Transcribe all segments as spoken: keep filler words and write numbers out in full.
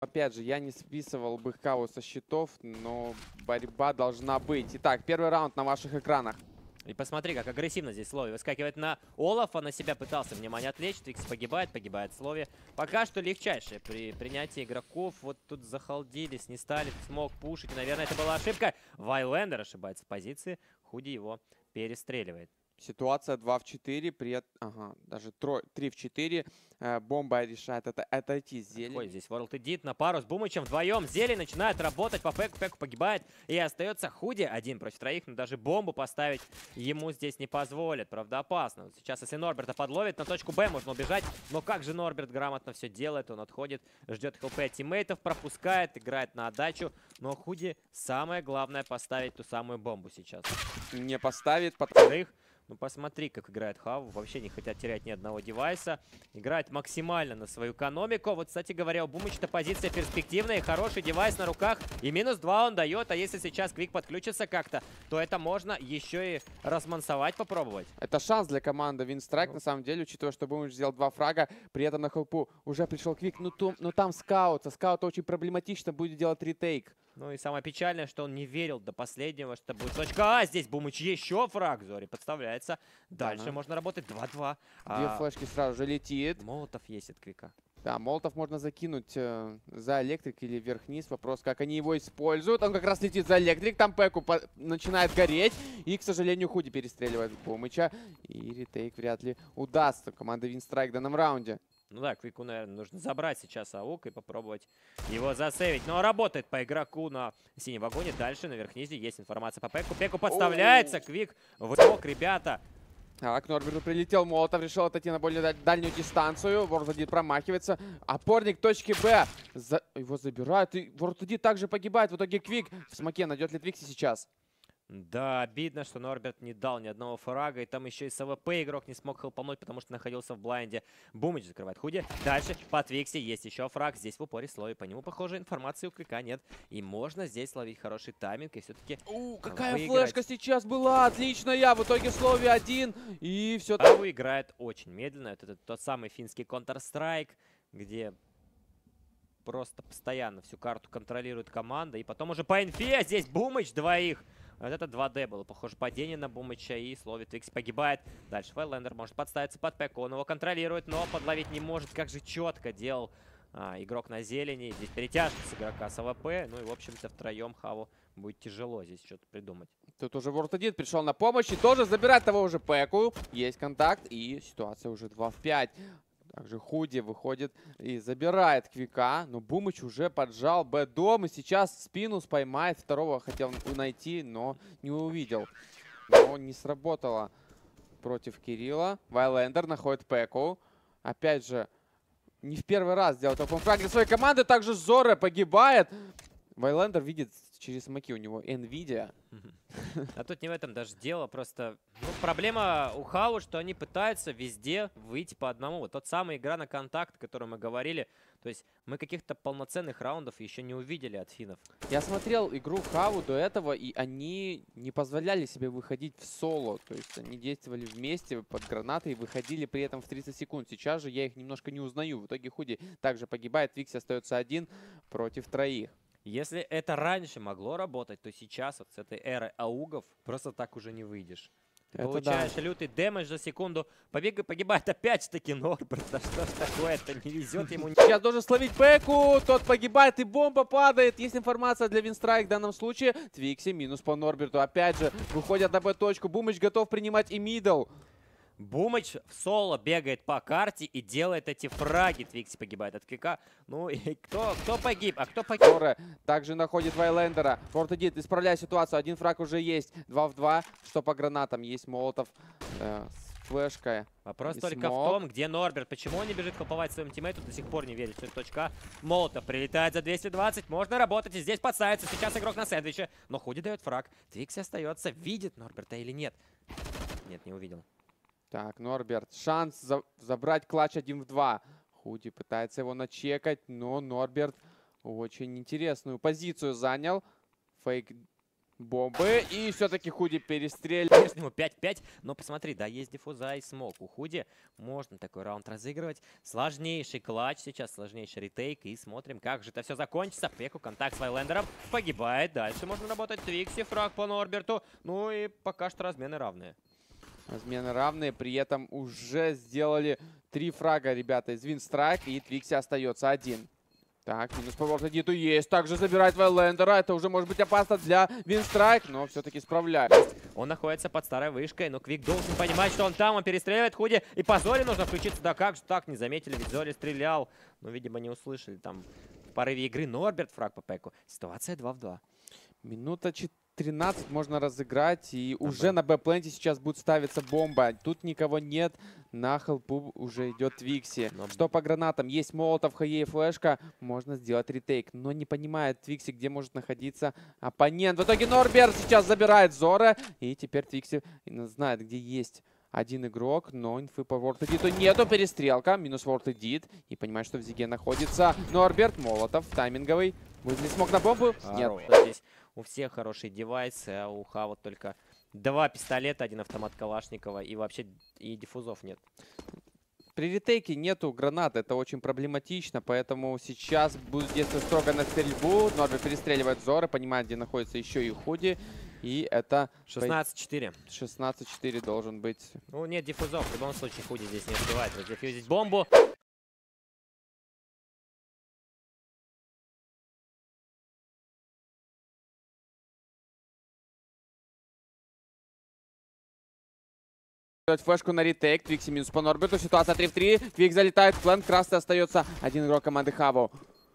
Опять же, я не списывал бы Хаву со счетов, но борьба должна быть. Итак, первый раунд на ваших экранах. И посмотри, как агрессивно здесь Слови выскакивает на Олафа, на себя пытался внимание отвлечь. Твикс погибает, погибает Слови. Пока что легчайшее при принятии игроков. Вот тут захалдились, не стали смог пушить. И, наверное, это была ошибка. Вайлендер ошибается в позиции. Худи его перестреливает. Ситуация два в четыре, при... ага, даже три в четыре. Э, бомба решает это отойти с зелени. Ой, здесь World Edit на пару с Бумычем вдвоем. Зелень начинает работать по пеку, пеку погибает. И остается Худи один против троих. Но даже бомбу поставить ему здесь не позволят. Правда, опасно. Вот сейчас, если Норберта подловит, на точку Б можно убежать. Но как же Норберт грамотно все делает. Он отходит, ждет хлп от тиммейтов, пропускает, играет на отдачу. Но Худи самое главное поставить ту самую бомбу сейчас. Не поставит, потому... Ну, посмотри, как играет Хаву. Вообще не хотят терять ни одного девайса. Играет максимально на свою экономику. Вот, кстати говоря, у Бумыча позиция перспективная. Хороший девайс на руках. И минус два он дает. А если сейчас Квик подключится как-то, то это можно еще и размансовать, попробовать. Это шанс для команды Винстрайк, ну. на самом деле, учитывая, что Бумыч сделал два фрага. При этом на хелпу уже пришел Квик. Ну, то, ну там скаут. Со скаута очень проблематично будет делать ретейк. Ну и самое печальное, что он не верил до последнего, что будет точка А. Здесь Бумыч еще фраг. Зори подставляется. Дальше ага. можно работать два-два. Две а... флешки сразу же летит. Молотов есть от Квика. Да, Молотов можно закинуть э, за электрик или вверх-вниз. Вопрос, как они его используют. Он как раз летит за электрик. Там Пеку начинает гореть. И, к сожалению, Худи перестреливает Бумыча. И ретейк вряд ли удастся. Команда Винстрайк в данном раунде. Ну да, Квику, наверное, нужно забрать сейчас АУК и попробовать его засейвить. Но работает по игроку на синем вагоне. Дальше на верх-низе есть информация по Пеку. Пеку подставляется. Квик высок, ребята. Так, Норберту прилетел Молотов, решил отойти на более дальнюю дистанцию. Ворд промахивается. Опорник точки Б. За... Его забирают. И Ворд также погибает. В итоге Квик в смоке. Найдет ли Твикси сейчас? Да, обидно, что Норберт не дал ни одного фрага. И там еще и с АВП игрок не смог хелпануть, потому что находился в блайнде. Бумыч закрывает Худи. Дальше по Твикси есть еще фраг. Здесь в упоре Слови. По нему, похоже, информации у Квика нет. И можно здесь ловить хороший тайминг. И все-таки какая выиграть. Флешка сейчас была. Отличная. В итоге Слови один. И все. Хаву играет очень медленно. Это, это тот самый финский Counter-Strike, где просто постоянно всю карту контролирует команда. И потом уже по инфе здесь Бумыч двоих. Вот это два дэ было, похоже, падение на Бумыча, и Слови Твикс погибает. Дальше Вайлендер может подставиться под Пеку, он его контролирует, но подловить не может. Как же четко делал а, игрок на зелени. Здесь перетяжка с игрока с АВП. Ну и, в общем-то, втроем Хаву будет тяжело здесь что-то придумать. Тут уже Ворд один пришел на помощь и тоже забирает того уже Пеку. Есть контакт, и ситуация уже два в пять. Также Худи выходит и забирает Квика. Но Бумыч уже поджал Б-дом. И сейчас спину споймает. Второго хотел найти, но не увидел. Но не сработало против Кирилла. Вайлендер находит Пеку. Опять же, не в первый раз делает опенфраг для своей команды. Также Зоре погибает. Вайлендер видит через смоки, у него Nvidia. А тут не в этом даже дело, просто ну, проблема у Хау, что они пытаются везде выйти по одному. Вот тот самый игра на контакт, о которой мы говорили. То есть мы каких-то полноценных раундов еще не увидели от финнов. Я смотрел игру Хау до этого, и они не позволяли себе выходить в соло. То есть они действовали вместе под гранатой и выходили при этом в тридцать секунд. Сейчас же я их немножко не узнаю. В итоге Худи также погибает, Твикси остается один против троих. Если это раньше могло работать, то сейчас вот с этой эры аугов просто так уже не выйдешь. Ты это получаешь да. лютый дэмэдж за секунду. Побег, погибает опять-таки Норберт. Да что ж такое-то, не везет ему. Сейчас должен словить Пеку, тот погибает и бомба падает. Есть информация для Винстрайк в данном случае. Твикси минус по Норберту. Опять же, выходят на Б-точку. Бумыч готов принимать и мидл. Бумыч в соло бегает по карте и делает эти фраги. Твикси погибает от Квика. Ну и кто, кто погиб? А кто погиб? Торе также находит Вайлендера. Фортедит исправляет ситуацию. Один фраг уже есть. два в два. Что по гранатам? Есть Молотов э, с флешкой. Вопрос и только смог. в том, где Норберт. Почему он не бежит хлоповать своим тиммейту? До сих пор не верит, что это точка. Молотов прилетает за двести двадцать. Можно работать. И здесь подставится. Сейчас игрок на сэндвиче. Но Худи дает фраг. Твикси остается. Видит Норберта или нет? Нет, не увидел. Так, Норберт. Шанс за забрать клатч один в два. Худи пытается его начекать, но Норберт очень интересную позицию занял. Фейк бомбы. И все-таки Худи перестрелял. По-прежнему пять пять, но посмотри, да, есть диффуза и смог. У Худи можно такой раунд разыгрывать. Сложнейший клатч сейчас, сложнейший ретейк. И смотрим, как же это все закончится. Пеку, контакт с Вайлендером. Погибает. Дальше можно работать Твикси, фраг по Норберту. Ну и пока что размены равные. Размены равные, при этом уже сделали три фрага, ребята, из Винстрайк. И Твикси остается один. Так, минус по Вортедиту есть. Также забирает Вайлендера. Это уже может быть опасно для Винстрайк, но все-таки справляется. Он находится под старой вышкой, но Квик должен понимать, что он там, он перестреливает Худи. И по Золе нужно включиться. Да как же так, не заметили, ведь Золи стрелял. Но, видимо, не услышали там в порыве игры. Норберт фраг по пеку. Ситуация два в два. Минута тринадцать можно разыграть. И ага. уже на Б-пленте сейчас будет ставиться бомба. Тут никого нет. На хелпу уже идет Твикси. Но... Что по гранатам? Есть Молотов, Хае и флешка. Можно сделать ретейк. Но не понимает Твикси, где может находиться оппонент. В итоге Норберт сейчас забирает Зора. И теперь Твикси знает, где есть один игрок. Но инфы по Вортедиту нету. Перестрелка. Минус Вортедит. И понимает, что в Зиге находится Норберт. Молотов тайминговый. Будет ли смог на бомбу? Нет. Здесь у всех хорошие девайсы, а у Хава только два пистолета, один автомат Калашникова и вообще и диффузов нет. При ретейке нету гранат, это очень проблематично, поэтому сейчас будет действовать строго на стрельбу. Норберт перестреливает Зора, понимает, где находится еще и Худи. И это... шестнадцать четыре. шестнадцать четыре должен быть. Ну нет диффузов, в любом случае Худи здесь не успевает раздефьюзить бомбу. Флешку на ретейк. Твикси минус по Норберту. Ситуация три в три. Квик залетает в плент. Красный остается один игрок команды Хаву.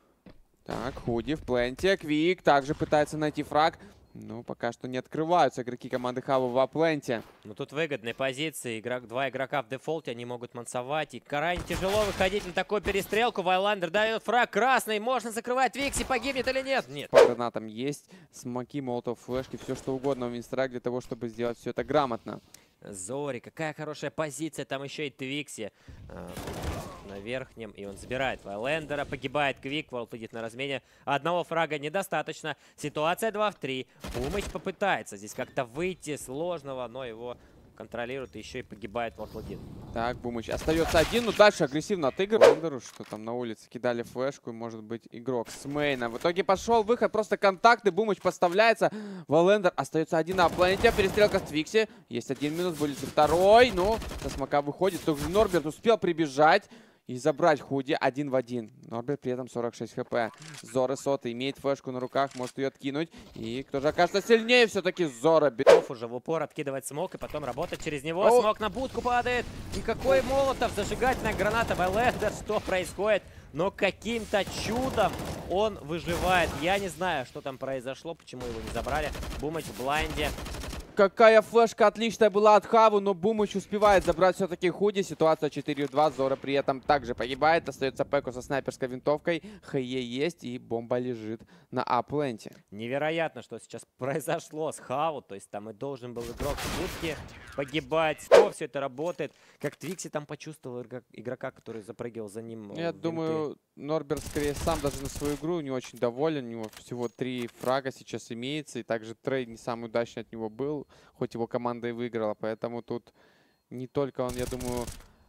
Так, Худи в пленте. Квик также пытается найти фраг. Ну, пока что не открываются игроки команды Хаву в апленте. Ну, тут выгодные позиции. Игрок, два игрока в дефолте, они могут мансовать. И крайне тяжело выходить на такую перестрелку. Вайландер дает фраг. Красный. Можно закрывать. Твикси погибнет или нет? Нет. По гранатам есть. Смоки, молотов, флешки. Все что угодно у Винстрайк для того, чтобы сделать все это грамотно. Зори, какая хорошая позиция. Там еще и Твикси э, на верхнем. И он забирает Вайлендера. Погибает Квик. Волт идет на размене. Одного фрага недостаточно. Ситуация два в три. Бумыч попытается здесь как-то выйти сложного, но его контролирует. И еще и погибает Волт-один. Так, Бумыч остается один. Но дальше агрессивно отыгрывает. Что там на улице кидали флешку. И может быть игрок с мейна. В итоге пошел выход. Просто контакты. Бумыч подставляется. Вайлендер остается один на планете. Перестрелка с Твикси. Есть один минус. Будет второй. Ну, со смока выходит. Только Норберт успел прибежать и забрать Худи один в один. Норберт при этом сорок шесть хп. Зора сотый имеет флешку на руках, может ее откинуть. И кто же окажется сильнее? Все-таки Зора. Готов уже в упор откидывать смог и потом работать через него. О! Смог на будку падает. И какой Молотов, зажигательная граната. Вайлендер, что происходит? Но каким-то чудом он выживает. Я не знаю, что там произошло, почему его не забрали. Бумыч в блайнде. Какая флешка отличная была от Хаву, но Бумыч успевает забрать все-таки Худи. Ситуация четыре в два. Зора при этом также погибает. Остается Пеку со снайперской винтовкой. Хае есть и бомба лежит на А-пленте. Невероятно, что сейчас произошло с Хаву. То есть там и должен был игрок в будке погибать. Что все это работает? Как Твикси там почувствовал игрока, который запрыгивал за ним. Я думаю, Норберт скорее сам даже на свою игру не очень доволен. У него всего три фрага сейчас имеется. И также трейд не самый удачный от него был. Хоть его команда и выиграла. Поэтому тут не только он, я думаю,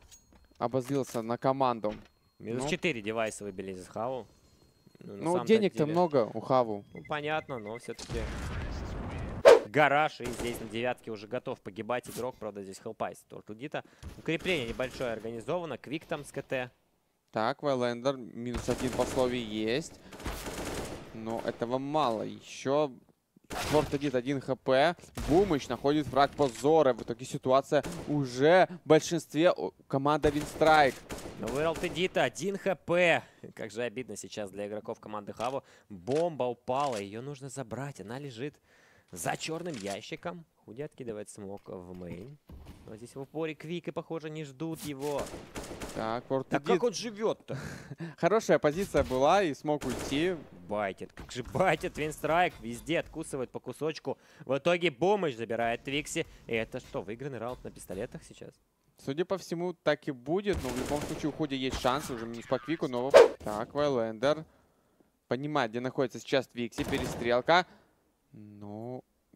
обозлился на команду. Минус ну, четыре девайса выбили из Хаву. Ну, ну денег-то много у Хаву. Ну, понятно, но все-таки гараж. И здесь на девятке уже готов погибать игрок. Правда, здесь хелпайс. Тортлдита. Укрепление небольшое организовано. Квик там с КТ. Так, Вайлендер. Минус один по слове есть. Но этого мало. Еще... Тортлдит один хп. Бумыч находит фраг по Зоре. В итоге ситуация уже в большинстве команда Винстрайк. Но у Тортлдита один хп. Как же обидно сейчас для игроков команды Хаву. Бомба упала. Ее нужно забрать. Она лежит за черным ящиком. Худи откидывает смок в мейн. Но здесь в упоре Квик и, похоже, не ждут его. Так, так как он живет-то? Хорошая позиция была и смог уйти. Байтит. Как же байтит Винстрайк. Везде откусывает по кусочку. В итоге Бумыч забирает Твикси. И это что, выигранный раунд на пистолетах сейчас? Судя по всему, так и будет. Но в любом случае у Худи есть шанс. Уже минус по Квику. Но... Так, Вайлендер понимает, где находится сейчас Твикси. Перестрелка. Ну,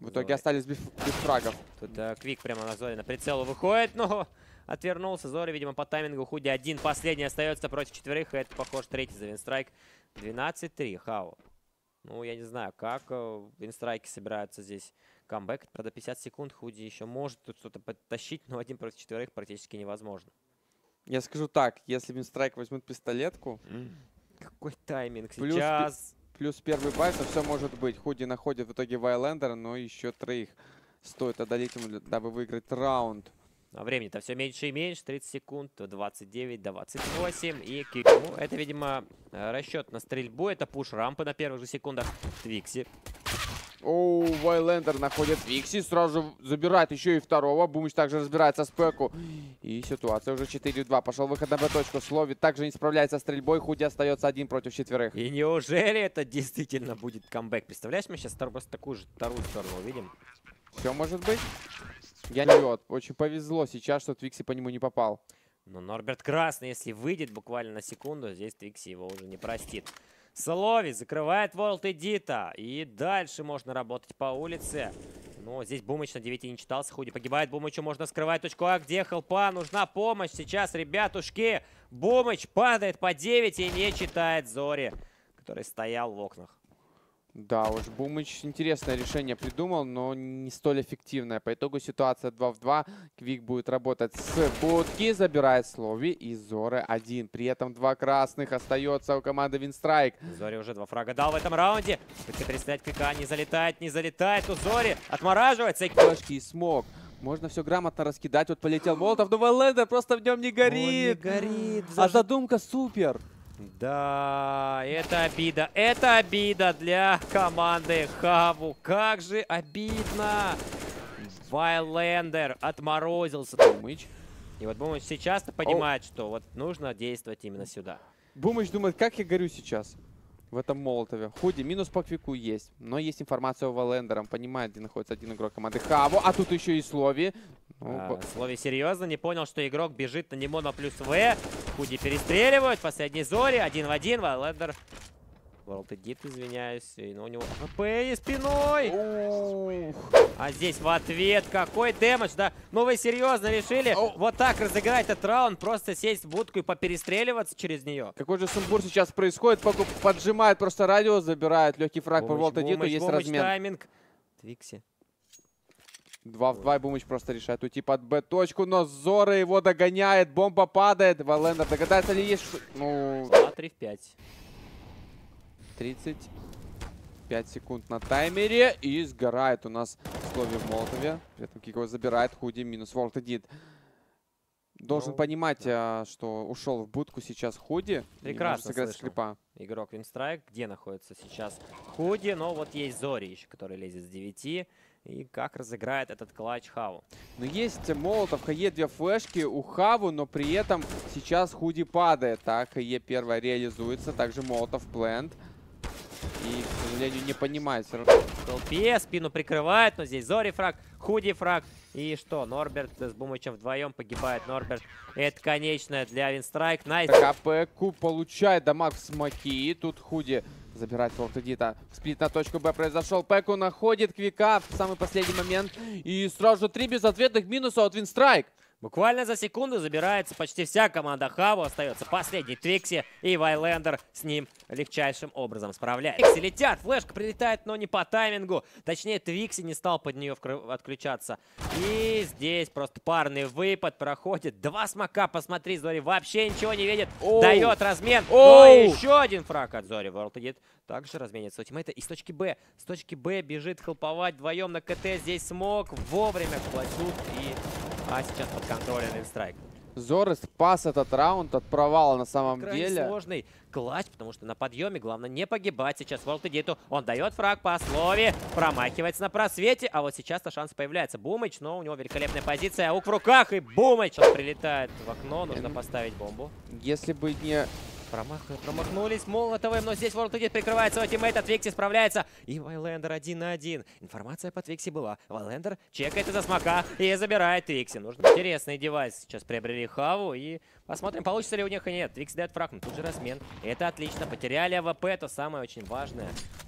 В итоге Зори. остались без, без фрагов. Тут э, Квик прямо на Зори на прицел выходит, но отвернулся. Зори, видимо, по таймингу. Худи один последний остается против четверых. И это, похоже, третий за Винстрайк. двенадцать три. Хау. Ну, я не знаю, как э, Винстрайки собираются здесь камбэк. Правда, пятьдесят секунд. Худи еще может тут что-то подтащить, но один против четверых практически невозможно. Я скажу так, если Винстрайк возьмут пистолетку, Какой тайминг Плюс сейчас? плюс первый бай, то все может быть. Худи находит в итоге Вайлендера, но еще троих стоит одолеть ему, дабы выиграть раунд. А времени-то все меньше и меньше. тридцать секунд, двадцать девять, двадцать восемь. И кик. Ну, это, видимо, расчет на стрельбу. Это пуш рампы на первых же секундах. Твикси. Оу, Вайлендер находит Викси, сразу же забирает еще и второго. Бумыч также разбирается с Пэку. И ситуация уже четыре два. Пошел выход на Б-точку. Словит также не справляется с стрельбой. Худи остается один против четверых. И неужели это действительно будет камбэк? Представляешь, мы сейчас просто такую же вторую сторону увидим? Все может быть. Я не врет. Очень повезло сейчас, что Твикси по нему не попал. Но Норберт красный, если выйдет буквально на секунду, здесь Твикси его уже не простит. Слови закрывает World Edit. И дальше можно работать по улице. Но здесь Бумыч на девяти не читался. Худи погибает. Бумычу можно скрывать точку А. Где хелпа? Нужна помощь сейчас, ребятушки. Бумыч падает по девять и не читает Зори, который стоял в окнах. Да уж, Бумыч интересное решение придумал, но не столь эффективное. По итогу ситуация два в два. Квик будет работать с будки, забирает Слови и Зоры один. При этом два красных остается у команды Винстрайк. Зори уже два фрага дал в этом раунде. Пытается переставить Квика, не залетает, не залетает. У Зори отмораживается. Флешки и смог. Можно все грамотно раскидать. Вот полетел Молотов, но Вайлендер просто в нем не горит. Он не горит. А задумка супер. Да, это обида. Это обида для команды Хаву. Как же обидно. Вайлендер отморозился. Бумыч. И вот Бумыч сейчас-то понимает, что вот нужно действовать именно сюда. Бумыч думает, как я горю сейчас в этом Молотове. Худи, минус по Квику есть. Но есть информация о Вайлендером. Понимает, где находится один игрок команды Хаву. А тут еще и Слови. Ну, А, Слови серьезно не понял, что игрок бежит на него на плюс В. Худи перестреливают. Последний Зори. Один в один. Вайлендер. World Edit, извиняюсь. И, ну, у него АП и спиной. Ух. А здесь в ответ какой дэмэдж, да? Ну вы серьезно решили Оу. вот так разыграть этот раунд, просто сесть в будку и поперестреливаться через нее? Какой же сумбур сейчас происходит? Паку поджимает просто радио, забирает легкий фраг по World Edit, есть Бумыч, размен. тайминг. Твикси. Два в два, и Бумыч просто решает уйти под Б-точку, но Зора его догоняет, бомба падает. Вайлендер догадается ли есть... Ну, два три в пять. тридцать пять секунд на таймере, и сгорает у нас Слови в Молотове. При этом Кик его забирает, Худи минус World Edit. Должен Ну, понимать, а, что ушел в будку сейчас Худи. Прекрасно сыграть слышно. скрипа. Игрок Винстрайк. Где находится сейчас Худи? Но вот есть Зори еще, который лезет с девяти. И как разыграет этот клатч Хаву. Но есть Молотов, ХЕ две флешки у Хаву, но при этом сейчас Худи падает. Так, ХЕ первая реализуется, также Молотов плент. И, к сожалению, не понимает. Все равно. В толпе спину прикрывает, но здесь Зори фраг, Худи фраг. И что, Норберт с Бумычем вдвоем погибает. Норберт, это конечное для Винстрайк. Найс. КПК получает дамаг в смоки. Тут Худи забирает World Edit. Сплит на точку Б произошел. Пеку находит Квика в самый последний момент. И сразу же три безответных минуса от Винстрайк. Буквально за секунду забирается почти вся команда Хаву. Остается последний Твикси, и Вайлендер с ним легчайшим образом справляется. Твикси летят, флешка прилетает, но не по таймингу. Точнее, Твикси не стал под нее отключаться. И здесь просто парный выпад проходит. Два смока, посмотри, Зори вообще ничего не видит. Оу. Дает размен. Оу. Но еще один фраг от Зори. World Edit также разменится ультимейта. И с точки Б, с точки Б бежит хелповать вдвоем на КТ. Здесь смог вовремя платют и... А сейчас под контролем Винстрайк. Зоры спас этот раунд от провала на самом Крайне деле. сложный клатч, потому что на подъеме главное не погибать. Сейчас World Edit, он дает фраг по Слове, промахивается на просвете, а вот сейчас-то шанс появляется. Бумыч, но у него великолепная позиция, ук в руках, и Бумыч, он прилетает в окно, нужно поставить бомбу. Если бы не... Промах... Промахнулись Молотовым, но здесь World Edit прикрывает свой тиммейт, а Твикси справляется. И Вайлендер один на один. Информация по Твикси была. Вайлендер чекает из-за смока и забирает Твикси. Нужно интересный девайс сейчас приобрели Хаву. И посмотрим, получится ли у них и нет. Твикси дает фраг, но тут же размен. Это отлично. Потеряли АВП, то самое очень важное.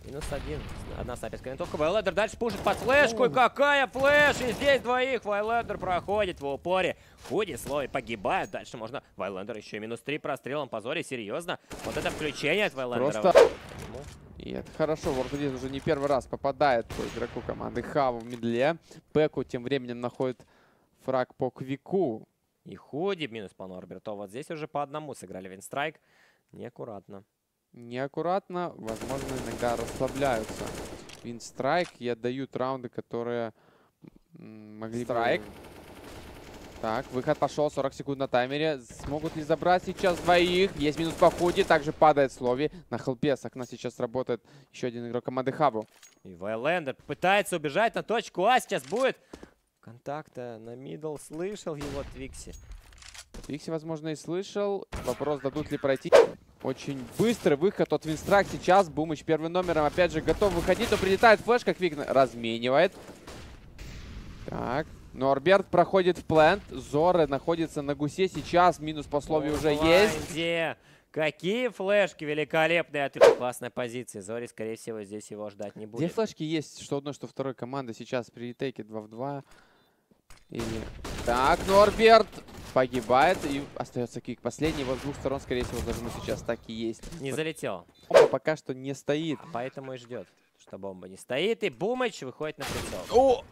Минус один. Одна снайперская винтовка. Вайлендер дальше пушит под флешку. И какая флеш! И здесь двоих. Вайлендер проходит в упоре. Худи, Слои погибают. Дальше можно... Вайлендер еще и минус три прострелом. Позоре, серьезно. Вот это включение от Вайлендера. Просто... И это хорошо. Вордудит уже не первый раз попадает по игроку команды Хаву в медле. Пеку тем временем находит фраг по Квику. И Худи минус по Норберту. Вот здесь уже по одному сыграли Винстрайк. Неаккуратно. Неаккуратно, возможно, иногда расслабляются. Винстрайк и отдают раунды, которые могли Страйк. бы... Так, выход пошел, сорок секунд на таймере. Смогут ли забрать сейчас двоих? Есть минус по Худи, также падает Слови. На хелпе с окна сейчас работает еще один игрок команды Хабу. И Вайлендер пытается убежать на точку А. Сейчас будет контакта на мидл. Слышал его Твикси. Твикси, возможно, и слышал. Вопрос, дадут ли пройти. Очень быстрый выход от Винстрайк сейчас. Бумыч первым номером опять же готов выходить, но прилетает флешка. Квик разменивает. Так. Норберт проходит в плент. Зоре находится на гусе. Сейчас минус по Слове уже есть. Где? Какие флешки великолепные. От классной позиции. Зори, скорее всего, здесь его ждать не будет. Где флешки есть? Что одной, что второй команды. Сейчас при ретейке два в два. Или... Так, Норберт погибает. И остается Квик. Последний. Вот с двух сторон, скорее всего, зажму сейчас так и есть. Не залетел. Бомба пока что не стоит. А поэтому и ждет, что бомба не стоит. И Бумыч выходит на прицел. О!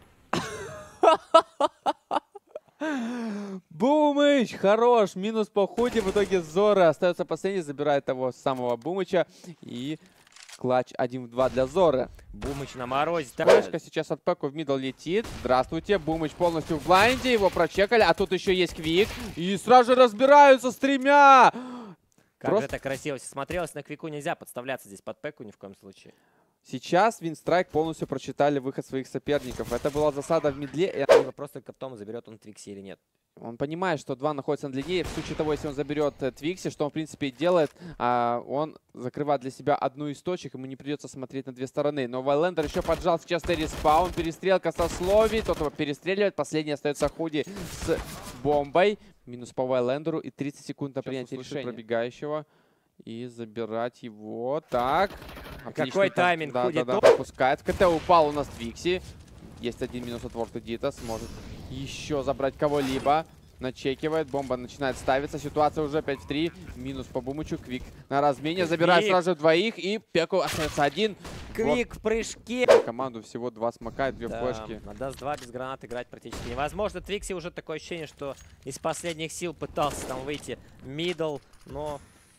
Бумыч, хорош, минус по Худи, в итоге Зора остается последний, забирает того самого Бумыча и клатч один в два для Зоры. Бумыч на морозе. Флешка сейчас от Пеку в мидл летит. Здравствуйте, Бумыч полностью в блайнде, его прочекали, а тут еще есть Квик и сразу же разбираются с тремя. Как Просто... же это красиво смотрелось. На Квику нельзя подставляться здесь под Пеку ни в коем случае. Сейчас Винстрайк полностью прочитали выход своих соперников. Это была засада в мидле. Либо просто потом заберет он Твикси или нет. Он понимает, что два находится на длине. В случае того, если он заберет э, Твикси, что он, в принципе, и делает, а, он закрывает для себя одну из точек. Ему не придется смотреть на две стороны. Но Вайлендер еще поджал сейчас респаун. Перестрелка со Слови. Тот его перестреливает. Последний остается Худи с бомбой. Минус по Вайлендеру. И тридцать секунд на принятие решения пробегающего. И забирать его. Так. Отлично. Какой тайминг, да, Худи да, да, топ. пропускает. В КТ упал у нас Твикси. Есть один минус от Вортудита. Сможет еще забрать кого-либо. Начекивает. Бомба начинает ставиться. Ситуация уже пять в три. Минус по Бумычу. Квик на размене. Забирает сразу же двоих. И Пеку остается один. Квик в прыжке. Команду всего два смока и две да, флешки. На Даст два без гранат играть практически невозможно. Твикси уже такое ощущение, что из последних сил пытался там выйти мидл, но...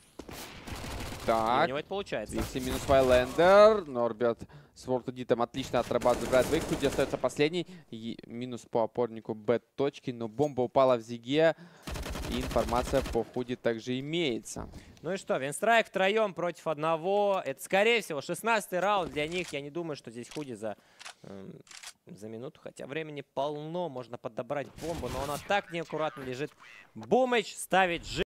Так. у него это получается. Твикси минус Вайлендер. Норберт с Вортудитом отлично отрабатывает, забирает двоих. Худи остается последний. И минус по опорнику Б-точки. Но бомба упала в Зиге. И информация по Худи также имеется. Ну и что, Винстрайк втроем против одного. Это, скорее всего, шестнадцатый раунд для них. Я не думаю, что здесь Худи за, э, за минуту. Хотя времени полно. Можно подобрать бомбу. Но она так неаккуратно лежит. Бумыч ставит Ж.